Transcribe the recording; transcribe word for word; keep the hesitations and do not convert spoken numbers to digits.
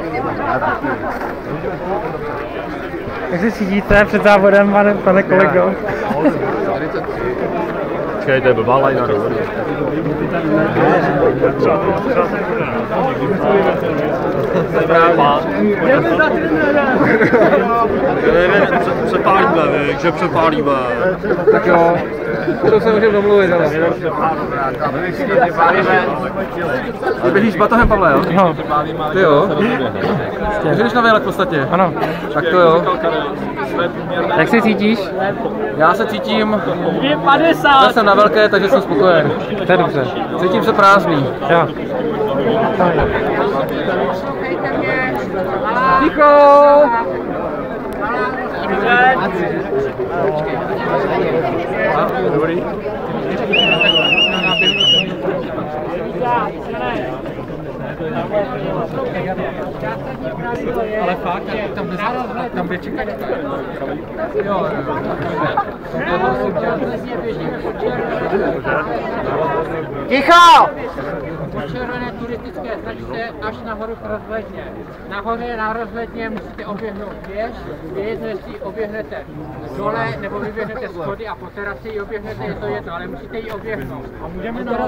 Jak se cítíte před závodem, pane, pane kolego? Počkej, to je blbá lajna, dobrý. Jdeme za trenérem! Přepálíme, víš, že přepálíme. Tak jo, to se můžeme domluvit, ale. Ty běžíš s batohem, Pavle, jo? Jo. Ty jo? Takže jdeš na výlet v podstatě? Ano. Tak to jo. Jak se cítíš? Já se cítím... dvě padesát! Já jsem na velké, takže jsem spokojen. To je dobře. Cítím se prázdný. Jo. Ticho! Dobrý. Ale fakt, tam bez tam bude čekat. Jo, Ticho! Po červené turistické značce až nahoru k rozhledně. Nahoře na rozhledně musíte oběhnout pěš, vědět, jestli oběhnete dole nebo vyběhnete schody a po terasi ji oběhnete, je to jedno, ale musíte ji oběhnout. A můžeme na